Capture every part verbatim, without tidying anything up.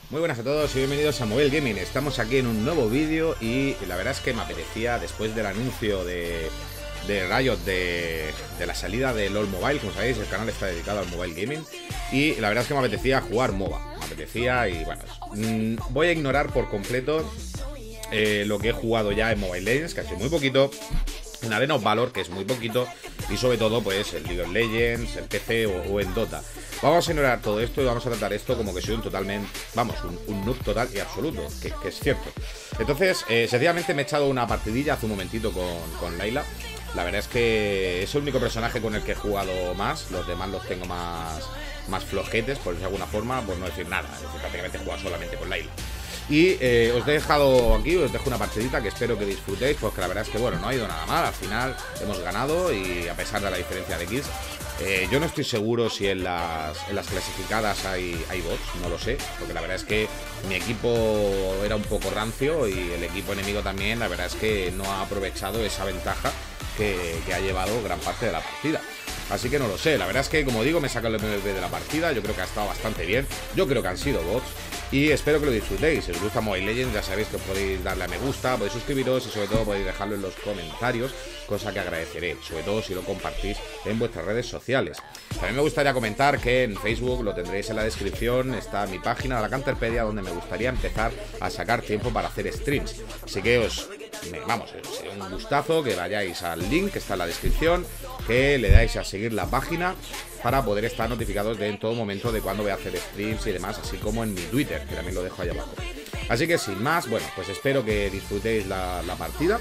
Muy buenas a todos y bienvenidos a Mobile Gaming. Estamos aquí en un nuevo vídeo y la verdad es que me apetecía, después del anuncio de, de Riot de, de la salida de LOL Mobile, como sabéis, el canal está dedicado al Mobile Gaming, y la verdad es que me apetecía jugar MOBA. Me apetecía y bueno, mmm, voy a ignorar por completo eh, lo que he jugado ya en Mobile Legends, que ha sido muy poquito, en Arena of Valor, que es muy poquito, y sobre todo pues el League of Legends, el P C o, o en Dota. Vamos a ignorar todo esto y vamos a tratar esto como que soy un totalmente, vamos, un, un noob total y absoluto, que, que es cierto. Entonces, eh, sencillamente me he echado una partidilla hace un momentito con, con Layla. La verdad es que es el único personaje con el que he jugado más, los demás los tengo más, más flojetes, por decirlo de alguna forma, por no decir nada. Es decir, prácticamente he jugado solamente con Layla. Y eh, os he dejado aquí, os dejo una partidita que espero que disfrutéis, porque la verdad es que bueno, no ha ido nada mal. Al final hemos ganado y a pesar de la diferencia de kills, eh, yo no estoy seguro si en las, en las clasificadas hay, hay bots, no lo sé, porque la verdad es que mi equipo era un poco rancio y el equipo enemigo también. La verdad es que no ha aprovechado esa ventaja que, que ha llevado gran parte de la partida. Así que no lo sé, la verdad es que como digo me saca el M V P de la partida, yo creo que ha estado bastante bien, yo creo que han sido bots y espero que lo disfrutéis. Si os gusta Mobile Legends ya sabéis que podéis darle a me gusta, podéis suscribiros y sobre todo podéis dejarlo en los comentarios, cosa que agradeceré, sobre todo si lo compartís en vuestras redes sociales. También me gustaría comentar que en Facebook, lo tendréis en la descripción, está mi página de la Canterpedia, donde me gustaría empezar a sacar tiempo para hacer streams, así que os... Me, vamos, sería un gustazo que vayáis al link que está en la descripción, que le dais a seguir la página para poder estar notificados de en todo momento de cuando voy a hacer streams y demás, así como en mi Twitter, que también lo dejo ahí abajo. Así que sin más, bueno, pues espero que disfrutéis la, la partida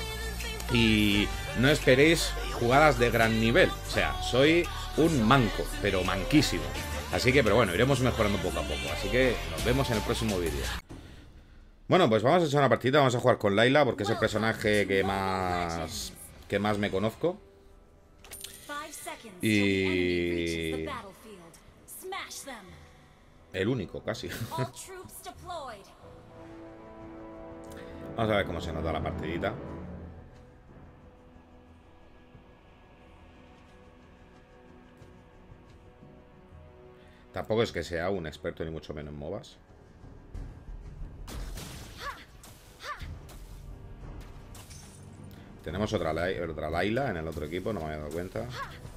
y no esperéis jugadas de gran nivel. O sea, soy un manco, pero manquísimo. Así que, pero bueno, iremos mejorando poco a poco. Así que nos vemos en el próximo vídeo. Bueno, pues vamos a echar una partida, vamos a jugar con Layla porque es el personaje que más que más me conozco. Y... el único, casi. Vamos a ver cómo se nota la partidita. Tampoco es que sea un experto ni mucho menos en MOBAs. Tenemos otra, otra Layla en el otro equipo, no me había dado cuenta.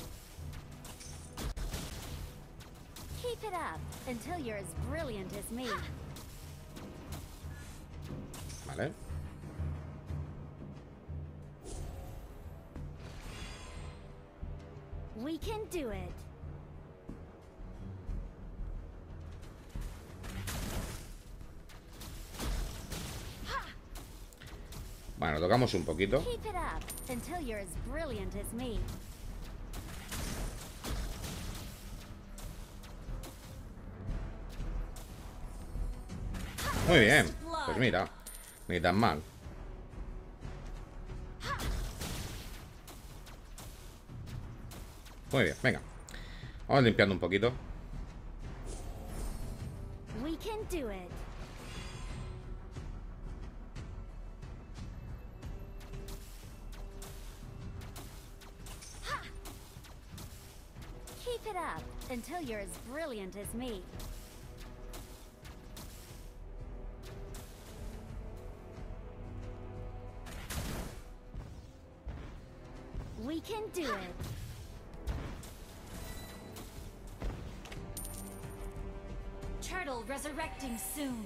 Vale. We can do it. Bueno, tocamos un poquito. Muy bien. Pues mira, ni tan mal. Muy bien, venga. Vamos limpiando un poquito. We can do it. Keep it up until you're as brilliant as me. We can do it. Turtle resurrecting soon.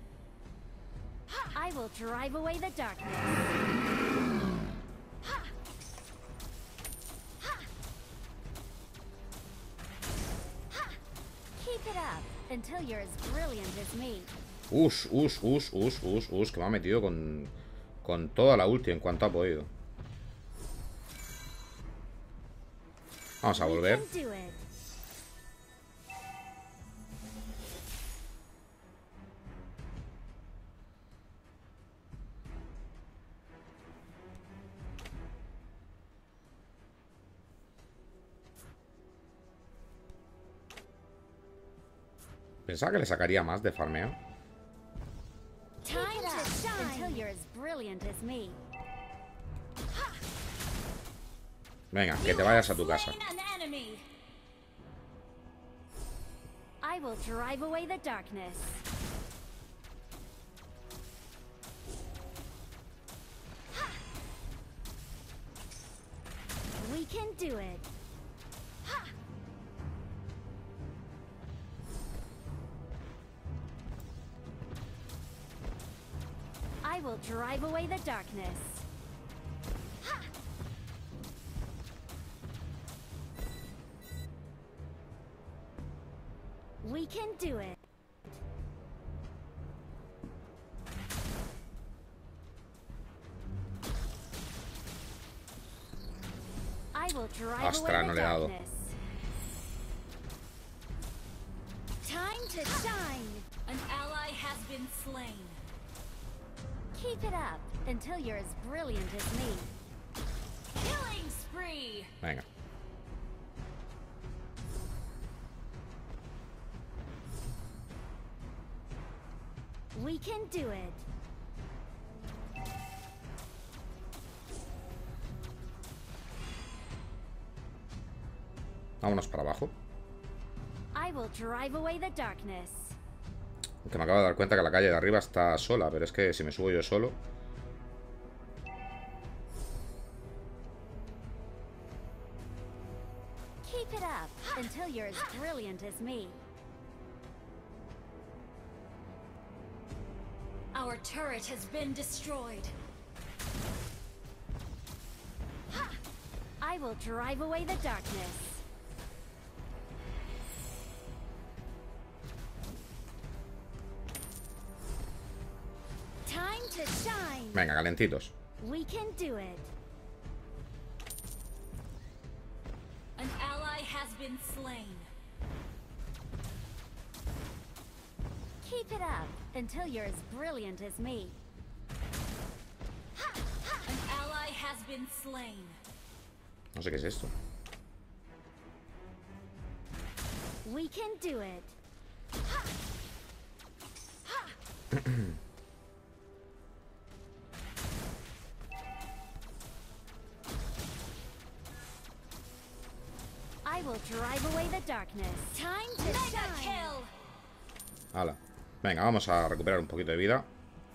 I will drive away the darkness. Keep it up until you're as brilliant as me. Ush, ush, ush, ush, ush, ush, que me ha metido con, con toda la ulti en cuanto ha podido. Vamos a volver. Pensaba que le sacaría más de farmeo. Venga, que te vayas a tu casa. I will drive away the darkness. can do it. I will drive away the darkness. We can do it. I will drive Ostras, away no the le he dado. darkness. Time to shine. An ally has been slain. Keep it up until you're as brilliant as me. Killing spree. Venga. We can do it. Vámonos para abajo. I will drive away the darkness. Aunque me acabo de dar cuenta que la calle de arriba está sola, pero es que si me subo yo solo... Keep it up until you're as brilliant as me. Our turret has been destroyed. I will drive away the darkness. Time to shine. Venga, calentitos. We can do it. An ally has been slain. Keep it up until you're as brilliant as me. An ally has been slain. No sé qué es esto. We can do it. I will drive away the darkness. Time to Mega shine. kill. Hala. Venga, vamos a recuperar un poquito de vida.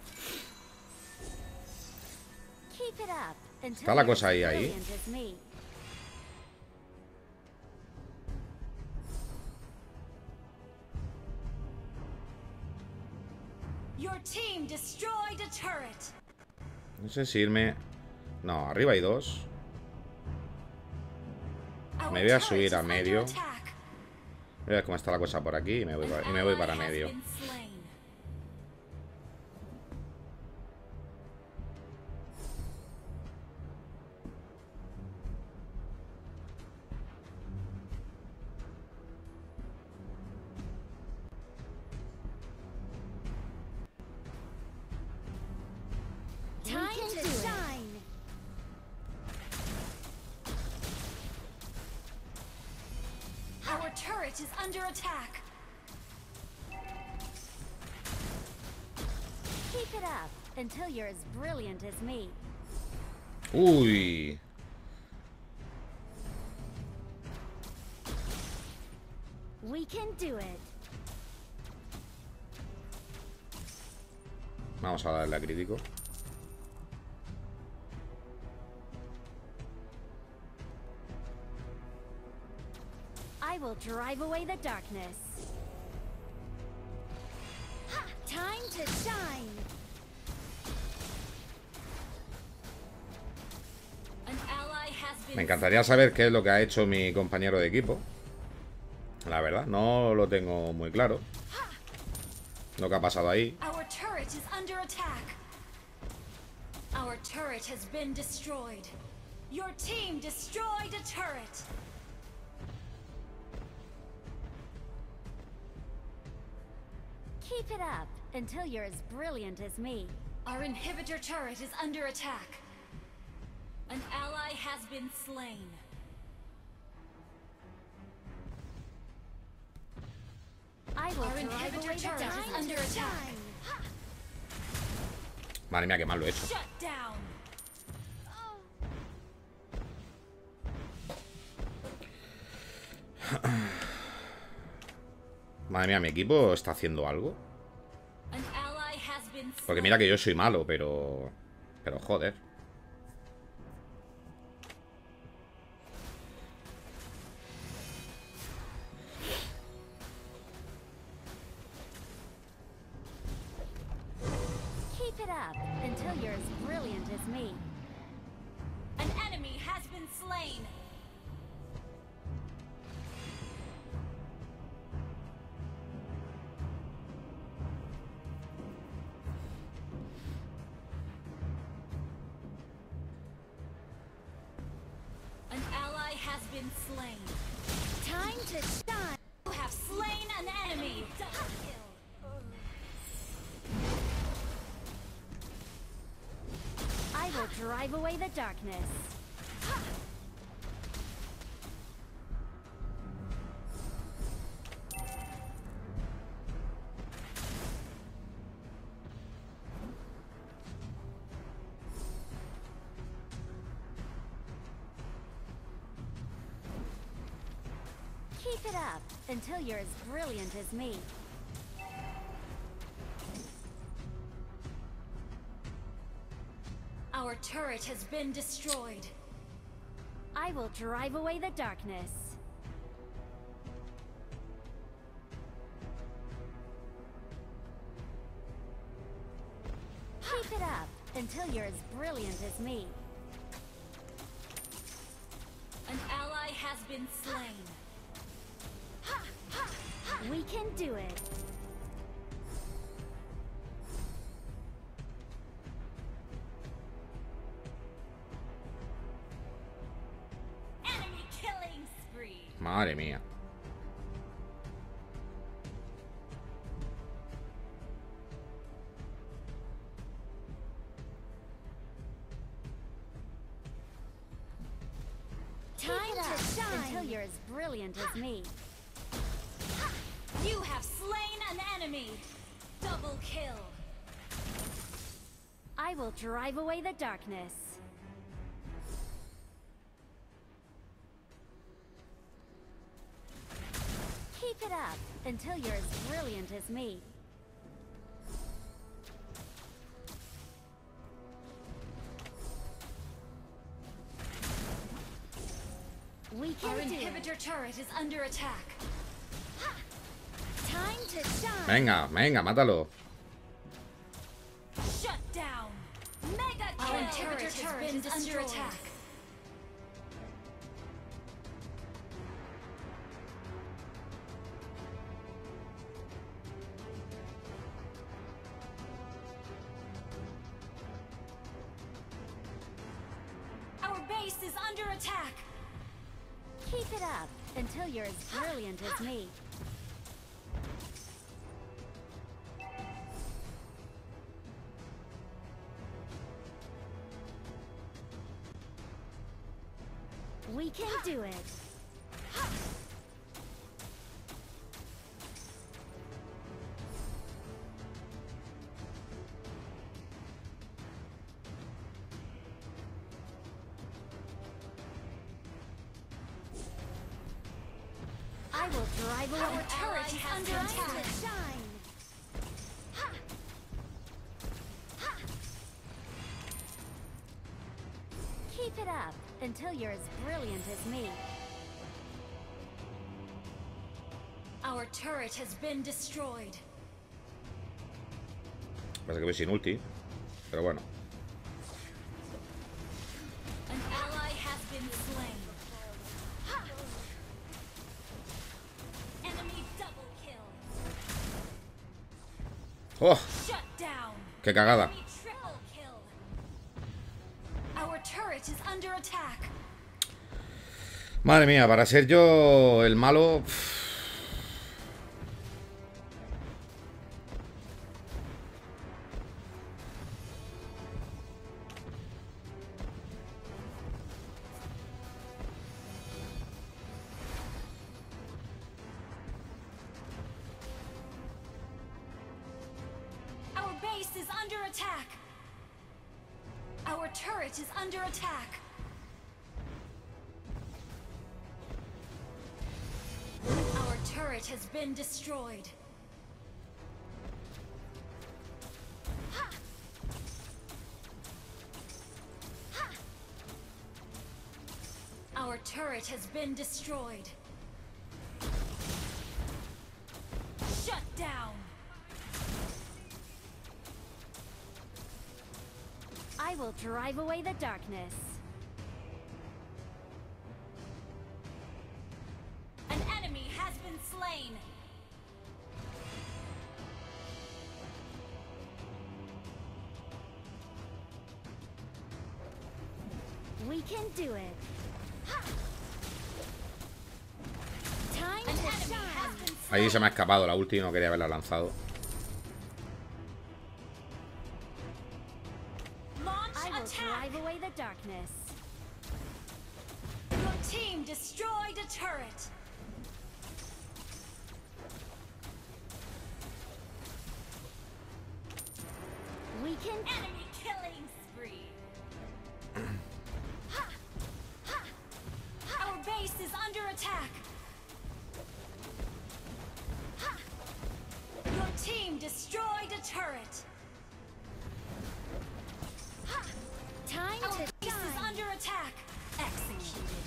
Keep it up until Está la you're cosa as ahí, ahí. brilliant as me. Your team destroyed a turret. No sé si irme... No, arriba hay dos. Our Me voy a turret subir is a under medio. attack. Voy a ver cómo está la cosa por aquí y me voy, An pa- y me voy ally para has medio. been slain. Time can to do it. shine. Our turret is under attack. Keep it up until you're as brilliant as me. Uy. We can do it. Vamos a darle a crítico. I will drive away the darkness. Time to shine. An ally has been Me encantaría saber qué es lo que ha hecho mi compañero de equipo. La verdad, no lo tengo muy claro. Lo que ha pasado ahí. Our turret is under attack. Our turret has been destroyed. Your team destroyed a turret. Keep it up until you're as brilliant as me. Our inhibitor turret is under attack. An ally has been slain. I will Our drive inhibitor away the turret is darkness. under attack. Madre mía, qué mal lo he hecho. Shut down. Madre mía, mi equipo está haciendo algo. An ally has been Porque slain. mira que yo soy malo, pero... Pero joder. Keep it up until you're as brilliant as me. An enemy has been slain. An ally has been slain. Time to shine. You have slain an enemy. Double kill. I will drive away the darkness. Keep it up until you're as brilliant as me. Our turret has been destroyed. I will drive away the darkness. Keep it up until you're as brilliant as me. An ally has been slain. We can do it. Enemy killing spree. Madre mía. Time to shine until you're as brilliant as me. You have slain an enemy. Double kill. I will drive away the darkness. Keep it up until you're as brilliant as me. We Our can do it. inhibitor turret is under attack. Time to shine. Venga, venga, mátalo. Shut down. Mega kill. Our inhibitor turret is under attack. Our base is under attack. Keep it up until you're as brilliant as me. We can do it. I will drive away. Our turret is under attack. Shine. Keep it up until you're as brilliant as me. Our turret has been destroyed. Pasa que voy sin ulti. Pero bueno. An ally has been slain. Enemy double kill. ¡Oh! Shut down. ¡Qué cagada! Enemy triple kill. Our turret is under attack. Madre mía, para ser yo el malo... Our base is under attack. Our turret is under attack. Our turret has been destroyed. Our turret has been destroyed. Shut down. I will drive away the darkness. An enemy has been slain. We can do it. Time An to enemy has shine. been Ahí slain. se me ha escapado la ulti y no quería haberla lanzado. Launch I will attack. drive away the darkness. Your team destroyed a turret. We can. Enemy killing spree. Our base is under attack. Your team destroyed a turret. Time Our to base is shine. under attack. Executed.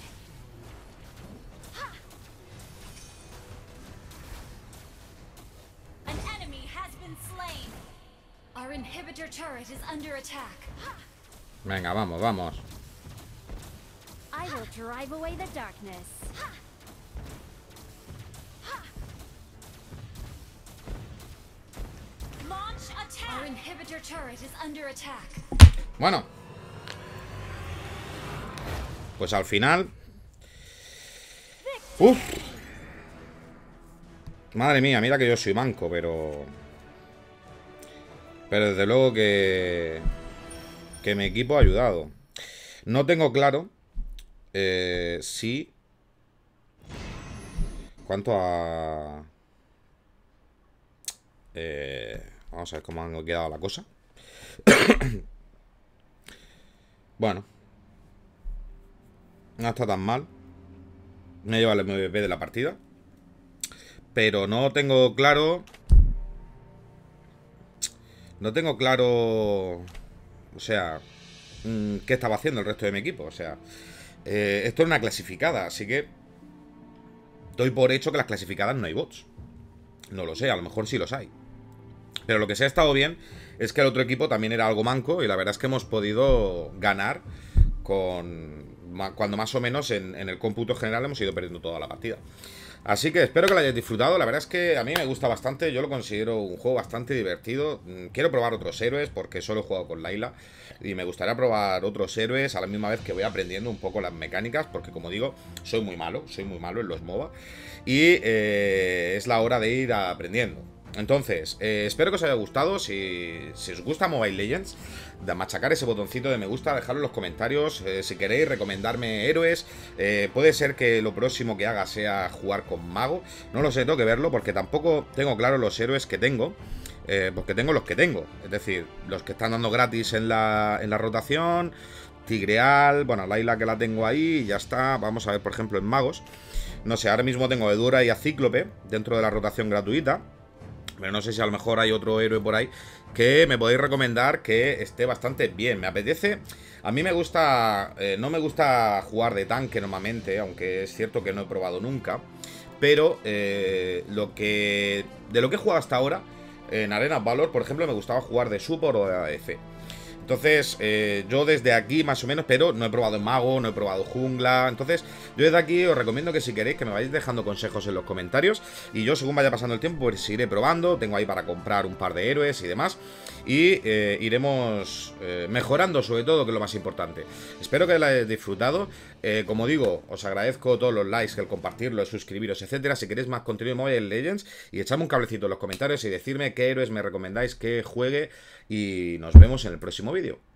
An enemy has been slain. Our inhibitor turret is under attack. Venga, vamos, vamos. I will drive away the darkness. Launch attack. Our inhibitor turret is under attack. Bueno. Pues al final... Uf. Madre mía, mira que yo soy manco, pero... Pero desde luego que... Que mi equipo ha ayudado. No tengo claro... Eh, si... ¿Cuánto ha... Eh, vamos a ver cómo ha quedado la cosa. Bueno. No está tan mal. Me lleva el M V P de la partida. Pero no tengo claro... No tengo claro... O sea... ¿Qué estaba haciendo el resto de mi equipo? O sea... Eh, esto es una clasificada, así que... Doy por hecho que las clasificadas no hay bots. No lo sé, a lo mejor sí los hay. Pero lo que sí ha estado bien es que el otro equipo también era algo manco y la verdad es que hemos podido ganar con... Cuando más o menos en, en el cómputo general hemos ido perdiendo toda la partida. Así que espero que lo hayáis disfrutado. La verdad es que a mí me gusta bastante. Yo lo considero un juego bastante divertido. Quiero probar otros héroes porque solo he jugado con Layla. Y me gustaría probar otros héroes a la misma vez que voy aprendiendo un poco las mecánicas. Porque como digo, soy muy malo. Soy muy malo en los MOBA. Y eh, es la hora de ir aprendiendo. Entonces, eh, espero que os haya gustado. Si, si os gusta Mobile Legends, de machacar ese botoncito de me gusta, dejadlo en los comentarios. eh, Si queréis recomendarme héroes, eh, puede ser que lo próximo que haga sea jugar con mago. No lo sé, tengo que verlo porque tampoco tengo claro los héroes que tengo. eh, Porque tengo los que tengo. Es decir, los que están dando gratis en la, en la rotación. Tigreal, bueno, Layla que la tengo ahí y ya está. Vamos a ver, por ejemplo, en magos. No sé, ahora mismo tengo a Edura y a Cíclope dentro de la rotación gratuita. Pero no sé si a lo mejor hay otro héroe por ahí que me podéis recomendar que esté bastante bien. Me apetece... A mí me gusta... Eh, no me gusta jugar de tanque normalmente, aunque es cierto que no he probado nunca. Pero eh, lo que... De lo que he jugado hasta ahora, en Arena Valor, por ejemplo, me gustaba jugar de support o de A D C. Entonces, eh, yo desde aquí más o menos, pero no he probado mago, no he probado jungla. Entonces, yo desde aquí os recomiendo que si queréis que me vayáis dejando consejos en los comentarios. Y yo, según vaya pasando el tiempo, pues iré probando. Tengo ahí para comprar un par de héroes y demás. Y eh, iremos eh, mejorando, sobre todo, que es lo más importante. Espero que lo hayáis disfrutado. eh, Como digo, os agradezco todos los likes, el compartirlo, el suscribiros, etcétera. Si queréis más contenido de Mobile Legends, y echadme un cablecito en los comentarios y decirme qué héroes me recomendáis que juegue. Y nos vemos en el próximo vídeo.